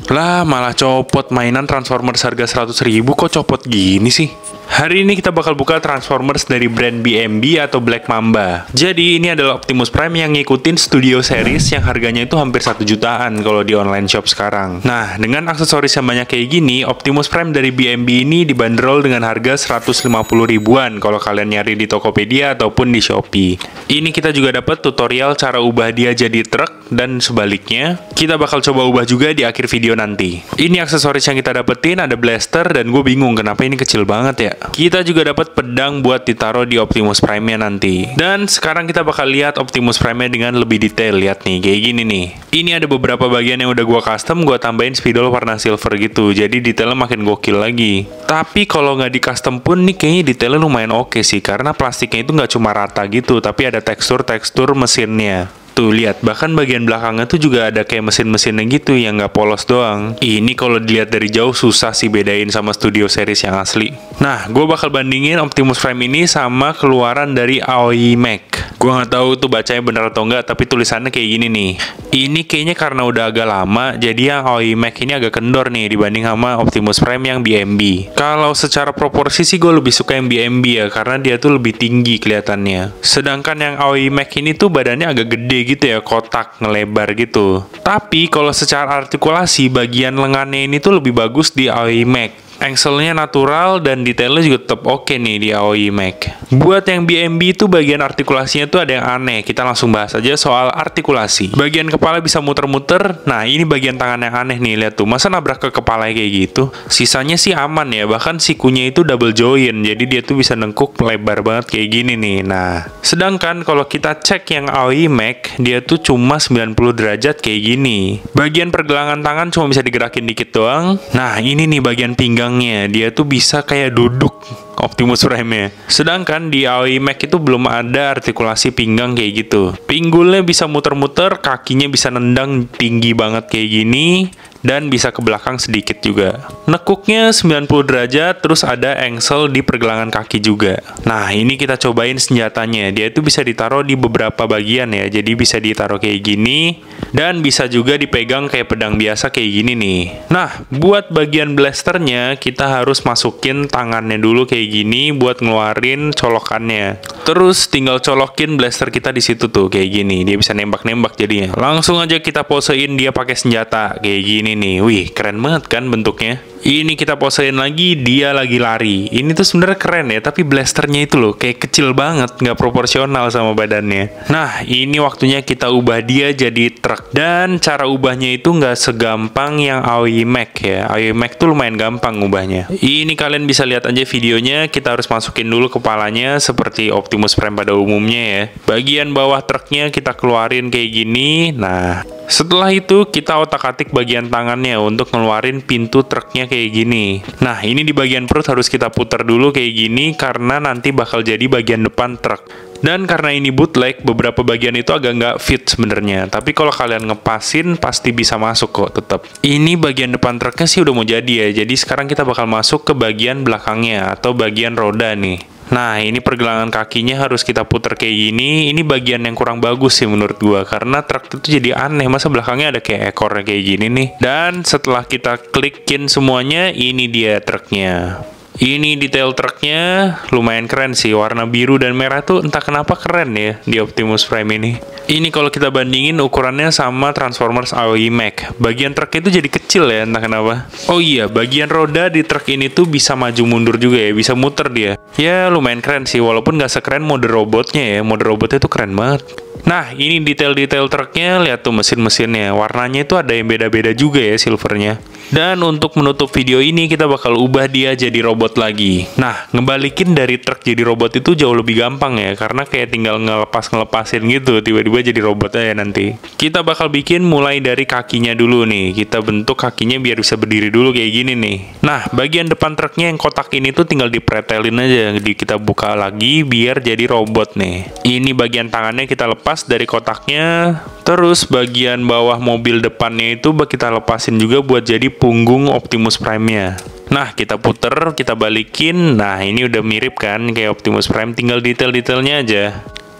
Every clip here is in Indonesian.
Lah, malah copot mainan Transformers harga 100.000 kok copot gini sih? Hari ini kita bakal buka Transformers dari brand BMB atau Black Mamba. Jadi ini adalah Optimus Prime yang ngikutin Studio Series yang harganya itu hampir 1 jutaan kalau di online shop sekarang. Nah, dengan aksesoris yang banyak kayak gini, Optimus Prime dari BMB ini dibanderol dengan harga 150 ribuan kalau kalian nyari di Tokopedia ataupun di Shopee. Ini kita juga dapat tutorial cara ubah dia jadi truk dan sebaliknya. Kita bakal coba ubah juga di akhir video nanti. Ini aksesoris yang kita dapetin, ada blaster dan gue bingung kenapa ini kecil banget ya. Kita juga dapat pedang buat ditaruh di Optimus Prime-nya nanti. Dan sekarang kita bakal lihat Optimus Prime-nya dengan lebih detail. Lihat nih, kayak gini nih. Ini ada beberapa bagian yang udah gua custom, gua tambahin spidol warna silver gitu. Jadi detailnya makin gokil lagi. Tapi kalau nggak di custom pun nih kayaknya detailnya lumayan oke sih. Karena plastiknya itu nggak cuma rata gitu, tapi ada tekstur-tekstur mesinnya. Tuh lihat, bahkan bagian belakangnya tuh juga ada kayak mesin-mesinnya gitu yang nggak polos doang. Ini kalau dilihat dari jauh susah sih bedain sama Studio Series yang asli. Nah, gue bakal bandingin Optimus Prime ini sama keluaran dari Aoi Mech. Gue nggak tahu tuh bacanya bener atau enggak, tapi tulisannya kayak gini nih. Ini kayaknya karena udah agak lama, jadi yang Aoi Mech ini agak kendor nih dibanding sama Optimus Prime yang BMB. Kalau secara proporsi sih gue lebih suka yang BMB ya, karena dia tuh lebih tinggi kelihatannya. Sedangkan yang Aoi Mech ini tuh badannya agak gede gitu ya, kotak ngelebar gitu. Tapi kalau secara artikulasi bagian lengannya ini tuh lebih bagus di Aoi Mech. Angselnya natural dan detailnya juga tetap oke nih di Aoi Mech. Buat yang BMB itu bagian artikulasinya tuh ada yang aneh. Kita langsung bahas aja soal artikulasi. Bagian kepala bisa muter-muter. Nah, ini bagian tangan yang aneh nih. Lihat tuh, masa nabrak ke kepala kayak gitu? Sisanya sih aman ya. Bahkan sikunya itu double joint. Jadi dia tuh bisa nengkuk lebar banget kayak gini nih. Nah, sedangkan kalau kita cek yang Aoi Mech, dia tuh cuma 90 derajat kayak gini. Bagian pergelangan tangan cuma bisa digerakin dikit doang. Nah, ini nih bagian pinggang. Dia tuh bisa kayak duduk Optimus Prime-nya. Sedangkan di Aoi Mech itu belum ada artikulasi pinggang kayak gitu. Pinggulnya bisa muter-muter, kakinya bisa nendang tinggi banget kayak gini, dan bisa ke belakang sedikit juga. Nekuknya 90 derajat, terus ada engsel di pergelangan kaki juga. Nah, ini kita cobain senjatanya. Dia itu bisa ditaruh di beberapa bagian ya. Jadi bisa ditaruh kayak gini, dan bisa juga dipegang kayak pedang biasa kayak gini nih. Nah, buat bagian blasternya, kita harus masukin tangannya dulu kayak gini buat ngeluarin colokannya. Terus tinggal colokin blaster kita di situ tuh kayak gini. Dia bisa nembak-nembak jadinya. Langsung aja kita posein dia pakai senjata kayak gini nih. Wih, keren banget kan bentuknya. Ini kita posein lagi, dia lagi lari. Ini tuh sebenarnya keren ya, tapi blasternya itu loh kayak kecil banget, nggak proporsional sama badannya. Nah, ini waktunya kita ubah dia jadi truk. Dan cara ubahnya itu nggak segampang yang Aoi Mech ya. Aoi Mech tuh lumayan gampang ubahnya. Ini kalian bisa lihat aja videonya. Kita harus masukin dulu kepalanya seperti Optimus Prime pada umumnya ya. Bagian bawah truknya kita keluarin kayak gini. Nah, setelah itu kita otak-atik bagian tangannya untuk ngeluarin pintu truknya kayak gini. Nah, ini di bagian perut harus kita putar dulu kayak gini karena nanti bakal jadi bagian depan truk. Dan karena ini bootleg, beberapa bagian itu agak nggak fit sebenarnya. Tapi kalau kalian ngepasin, pasti bisa masuk kok tetap. Ini bagian depan truknya sih udah mau jadi ya. Jadi sekarang kita bakal masuk ke bagian belakangnya atau bagian roda nih. Nah, ini pergelangan kakinya harus kita putar kayak gini. Ini bagian yang kurang bagus sih menurut gua, karena truk itu jadi aneh. Masa belakangnya ada kayak ekornya kayak gini nih. Dan setelah kita klikin semuanya, ini dia truknya. Ini detail truknya lumayan keren sih. Warna biru dan merah tuh entah kenapa keren ya di Optimus Prime ini. Ini kalau kita bandingin ukurannya sama Transformers Aoi Mech. Bagian truk itu jadi kecil ya, entah kenapa. Oh iya, bagian roda di truk ini tuh bisa maju mundur juga ya, bisa muter dia. Ya lumayan keren sih, walaupun nggak sekeren mode robotnya ya. Mode robotnya tuh keren banget. Nah, ini detail-detail truknya, lihat tuh mesin-mesinnya. Warnanya itu ada yang beda-beda juga ya silvernya. Dan untuk menutup video ini, kita bakal ubah dia jadi robot lagi. Nah, ngebalikin dari truk jadi robot itu jauh lebih gampang ya, karena kayak tinggal ngelepasin gitu, tiba-tiba jadi robot aja nanti. Kita bakal bikin mulai dari kakinya dulu nih. Kita bentuk kakinya biar bisa berdiri dulu kayak gini nih. Nah, bagian depan truknya yang kotak ini tuh tinggal dipretelin aja. Jadi kita buka lagi biar jadi robot nih. Ini bagian tangannya kita lepas dari kotaknya. Terus bagian bawah mobil depannya itu kita lepasin juga buat jadi punggung Optimus Prime-nya. Nah, kita puter, kita balikin. Nah, ini udah mirip kan kayak Optimus Prime, tinggal detail-detailnya aja.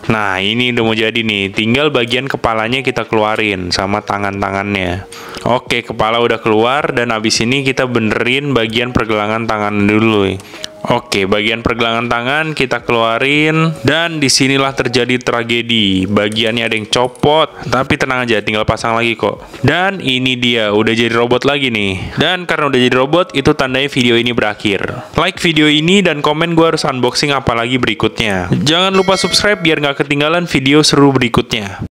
Nah, ini udah mau jadi nih. Tinggal bagian kepalanya kita keluarin sama tangan-tangannya. Oke, kepala udah keluar dan abis ini kita benerin bagian pergelangan tangan dulu. Oke, bagian pergelangan tangan kita keluarin dan disinilah terjadi tragedi. Bagiannya ada yang copot, tapi tenang aja, tinggal pasang lagi kok. Dan ini dia, udah jadi robot lagi nih. Dan karena udah jadi robot, itu tandanya video ini berakhir. Like video ini dan komen gue harus unboxing apa lagi berikutnya. Jangan lupa subscribe biar nggak ketinggalan video seru berikutnya.